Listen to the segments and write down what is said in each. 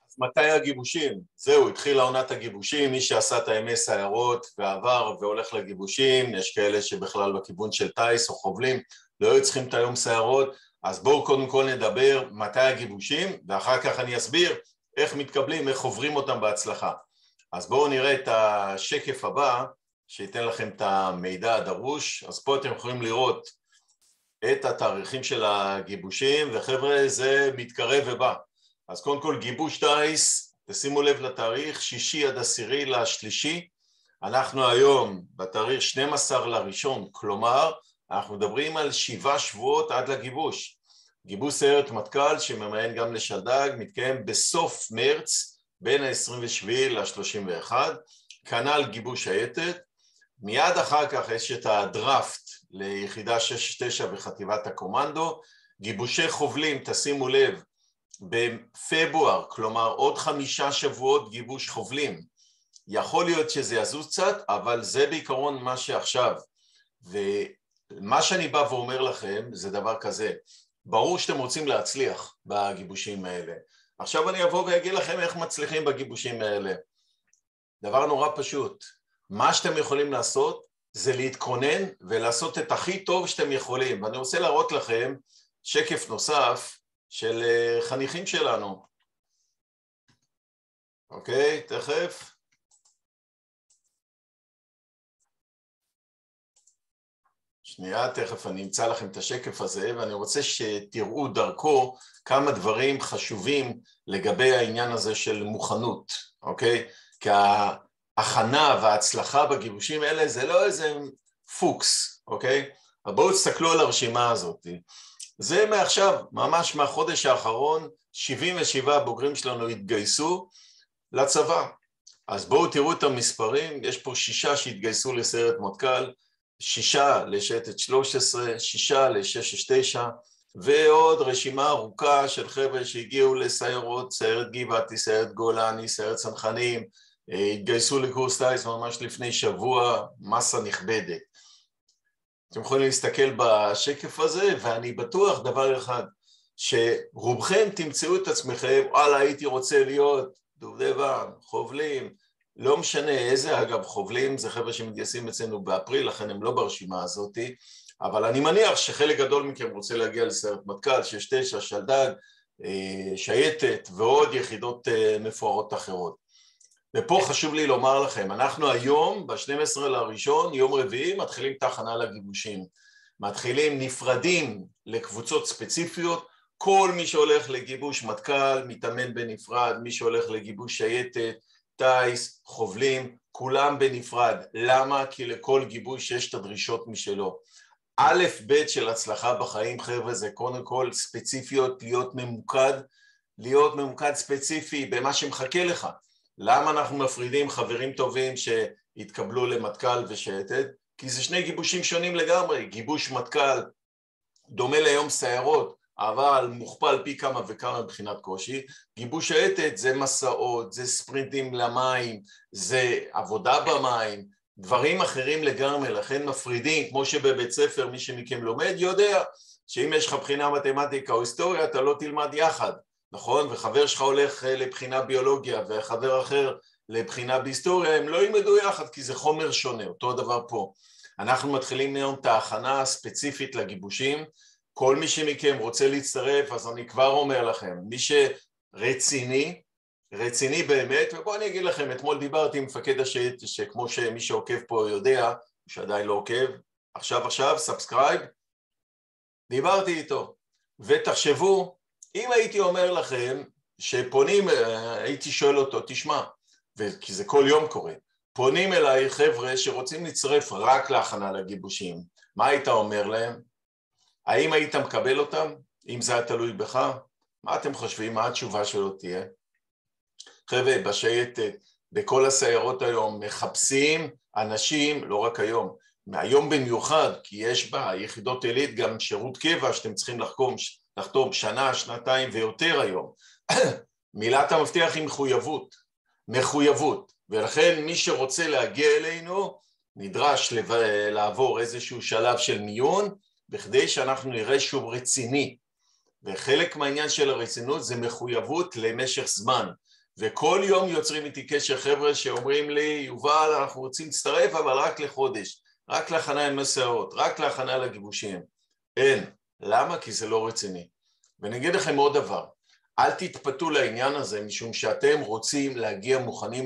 מתי הגיבושים? זהו, התחילה עונת הגיבושים, מי שעשה את הימי סיירות ועבר והולך לגיבושים, יש כאלה שבכלל בכיוון של טייס או חובלים, לא היו צריכים את היום סיירות, אז בואו קודם כל נדבר מתי הגיבושים, ואחר כך אני אסביר איך מתקבלים, איך עוברים אותם בהצלחה. אז בואו נראה את השקף הבא, שייתן לכם את המידע הדרוש. אז פה אתם יכולים לראות את התאריכים של הגיבושים, וחבר'ה זה מתקרב ובא. אז קודם כל גיבוש טייס, תשימו לב לתאריך 6-10/3, אנחנו היום בתאריך 12/1, כלומר אנחנו מדברים על 7 שבועות עד לגיבוש. גיבוש סיירת מטכ"ל שממיין גם לשלדג מתקיים בסוף מרץ בין ה-27 ל-31, כנ"ל גיבוש שייטת, מיד אחר כך יש את הדראפט ליחידה 69 בחטיבת הקומנדו, גיבושי חובלים תשימו לב בפברואר, כלומר עוד 5 שבועות גיבוש חובלים, יכול להיות שזה יזוז קצת, אבל זה בעיקרון מה שעכשיו, ומה שאני בא ואומר לכם זה דבר כזה, ברור שאתם רוצים להצליח בגיבושים האלה, עכשיו אני אבוא ואגיד לכם איך מצליחים בגיבושים האלה, דבר נורא פשוט, מה שאתם יכולים לעשות זה להתכונן ולעשות את הכי טוב שאתם יכולים, ואני רוצה להראות לכם שקף נוסף של חניכים שלנו, אוקיי, תכף. שנייה, תכף אני אמצא לכם את השקף הזה, ואני רוצה שתראו דרכו כמה דברים חשובים לגבי העניין הזה של מוכנות, אוקיי? כי ההכנה וההצלחה בגיבושים האלה זה לא איזה פוקס, אוקיי? אבל בואו תסתכלו על הרשימה הזאת. זה מעכשיו, ממש מהחודש האחרון, 77 בוגרים שלנו התגייסו לצבא. אז בואו תראו את המספרים, יש פה 6 שהתגייסו לסיירת מטכ"ל, 6 לשייטת 13, 6 ל-669, ועוד רשימה ארוכה של חבר'ה שהגיעו לסיירות, סיירת גבעתי, סיירת גולני, סיירת צנחנים, התגייסו לקורס טייס ממש לפני שבוע, מסה נכבדת. אתם יכולים להסתכל בשקף הזה, ואני בטוח דבר אחד, שרובכם תמצאו את עצמכם, וואלה הייתי רוצה להיות דובדבן, חובלים, לא משנה איזה, אגב חובלים זה חבר'ה שמתגייסים אצלנו באפריל, לכן הם לא ברשימה הזאת, אבל אני מניח שחלק גדול מכם רוצה להגיע לסיירת מטכ"ל, 69, שלדג, שייטת ועוד יחידות מפוארות אחרות. ופה חשוב לי לומר לכם, אנחנו היום ב-12/1, יום רביעי, מתחילים את ההכנה לגיבושים. מתחילים נפרדים לקבוצות ספציפיות, כל מי שהולך לגיבוש מטכ"ל, מתאמן בנפרד, מי שהולך לגיבוש שייטת, טייס, חובלים, כולם בנפרד. למה? כי לכל גיבוש יש את הדרישות משלו. א' ב' של הצלחה בחיים, חבר'ה, זה קודם כל ספציפיות, להיות ממוקד ספציפי במה שמחכה לך. למה אנחנו מפרידים חברים טובים שהתקבלו למטכ"ל ושייטת? כי זה 2 גיבושים שונים לגמרי. גיבוש מטכ"ל דומה ליום סיירות, אבל מוכפל פי כמה וכמה מבחינת קושי. גיבוש שייטת זה מסעות, זה ספרינטים למים, זה עבודה במים, דברים אחרים לגמרי, לכן מפרידים, כמו שבבית ספר מי שמכם לומד יודע שאם יש לך בחינה מתמטיקה או היסטוריה אתה לא תלמד יחד. נכון? וחבר שלך הולך לבחינה ביולוגיה וחבר אחר לבחינה בהיסטוריה, הם לא ילמדו יחד כי זה חומר שונה, אותו דבר פה. אנחנו מתחילים היום את ההכנה הספציפית לגיבושים, כל מי שמכם רוצה להצטרף, אז אני כבר אומר לכם, מי שרציני, רציני באמת, ובואו אני אגיד לכם, אתמול דיברתי עם מפקד השייטת, שכמו שמי שעוקב פה יודע, שעדיין לא עוקב, עכשיו, סאבסקרייב, דיברתי איתו, ותחשבו, אם הייתי אומר לכם שפונים, הייתי שואל אותו, תשמע, כי זה כל יום קורה, פונים אליי חבר'ה שרוצים לצרף רק להכנה לגיבושים, מה היית אומר להם? האם היית מקבל אותם? אם זה היה תלוי בך? מה אתם חושבים? מה התשובה שלו תהיה? חבר'ה, בשייטת, בכל הסיירות היום, מחפשים אנשים, לא רק היום, מהיום במיוחד, כי יש בה יחידות עילית גם שירות קבע שאתם צריכים לחתום שנה, שנתיים ויותר היום. מילת המפתח היא מחויבות, ולכן מי שרוצה להגיע אלינו נדרש לעבור איזשהו שלב של מיון, בכדי שאנחנו נראה שהוא רציני, וחלק מהעניין של הרצינות זה מחויבות למשך זמן, וכל יום יוצרים איתי קשר חבר'ה שאומרים לי, יובל, אנחנו רוצים להצטרף, אבל רק לחודש, רק להכנה עם מסעות, רק להכנה לגיבושים. אין. למה? כי זה לא רציני. ואני אגיד לכם עוד דבר, אל תתפתו לעניין הזה, משום שאתם רוצים להגיע מוכנים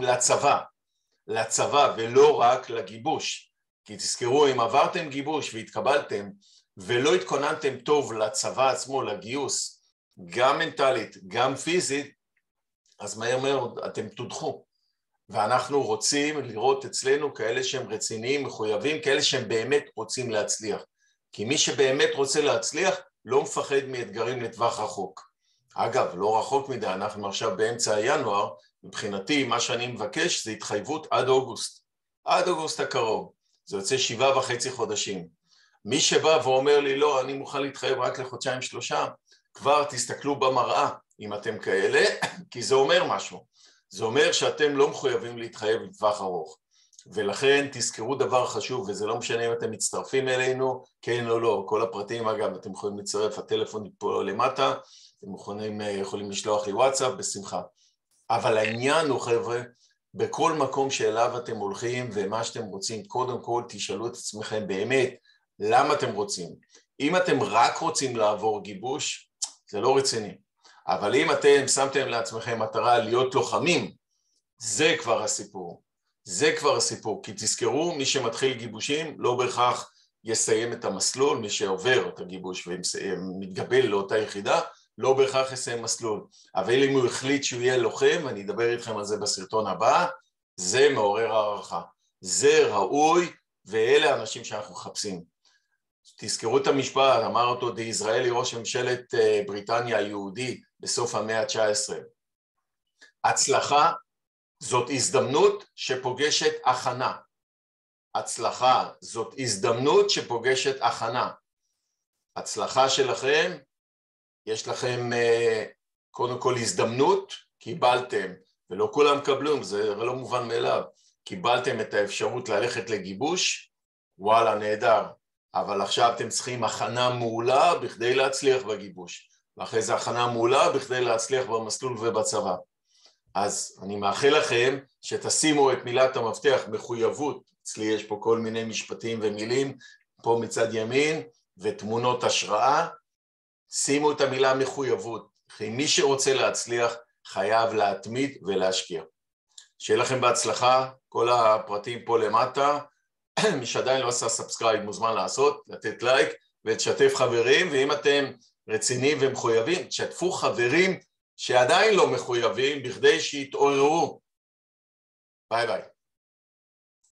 לצבא ולא רק לגיבוש. כי תזכרו, אם עברתם גיבוש והתקבלתם, ולא התכוננתם טוב לצבא עצמו, לגיוס, גם מנטלית, גם פיזית, אז מהר מאוד אתם תודחו. ואנחנו רוצים לראות אצלנו כאלה שהם רציניים, מחויבים, כאלה שהם באמת רוצים להצליח. כי מי שבאמת רוצה להצליח, לא מפחד מאתגרים לטווח רחוק. אגב, לא רחוק מדי, אנחנו עכשיו באמצע ינואר, מבחינתי מה שאני מבקש זה התחייבות עד אוגוסט. עד אוגוסט הקרוב. זה יוצא 7.5 חודשים. מי שבא ואומר לי, לא, אני מוכן להתחייב רק לחודשיים 3, כבר תסתכלו במראה אם אתם כאלה, כי זה אומר משהו. זה אומר שאתם לא מחויבים להתחייב לטווח ארוך. ולכן תזכרו דבר חשוב, וזה לא משנה אם אתם מצטרפים אלינו, כן או לא, כל הפרטים, אגב, אתם יכולים לצרף, הטלפון פה למטה, אתם יכולים לשלוח לי וואטסאפ, בשמחה. אבל העניין הוא, חבר'ה, בכל מקום שאליו אתם הולכים ומה שאתם רוצים, קודם כל תשאלו את עצמכם באמת, למה אתם רוצים? אם אתם רק רוצים לעבור גיבוש, זה לא רציני. אבל אם אתם שמתם לעצמכם מטרה להיות לוחמים, זה כבר הסיפור. זה כבר הסיפור, כי תזכרו, מי שמתחיל גיבושים לא בהכרח יסיים את המסלול, מי שעובר את הגיבוש ומתגבל לאותה יחידה, לא בהכרח יסיים מסלול. אבל אם הוא החליט שהוא יהיה לוחם, ואני אדבר איתכם על זה בסרטון הבא, זה מעורר הערכה. זה ראוי, ואלה האנשים שאנחנו מחפשים. תזכרו את המשפט, אמר אותו דיזראלי, ראש ממשלת בריטניה היהודי בסוף המאה ה-19. הצלחה זאת הזדמנות שפוגשת הכנה. הצלחה זאת הזדמנות שפוגשת הכנה. הצלחה שלכם, יש לכם קודם כל הזדמנות, קיבלתם, ולא כולם קבלו, זה לא מובן מאליו, קיבלתם את האפשרות ללכת לגיבוש, וואלה, נהדר, אבל עכשיו אתם צריכים הכנה מעולה בכדי להצליח בגיבוש, ואחרי זה הכנה מעולה בכדי להצליח במסלול ובצבא. אז אני מאחל לכם שתשימו את מילת המפתח מחויבות, אצלי יש פה כל מיני משפטים ומילים, פה מצד ימין, ותמונות השראה, שימו את המילה מחויבות, כי מי שרוצה להצליח חייב להתמיד ולהשקיע. שיהיה לכם בהצלחה, כל הפרטים פה למטה, מי שעדיין לא עשה סאבסקרייב מוזמן לעשות, לתת לייק ולשתף חברים, ואם אתם רציניים ומחויבים, תשתפו חברים שעדיין לא מחויבים בכדי שיתעוררו. ביי ביי.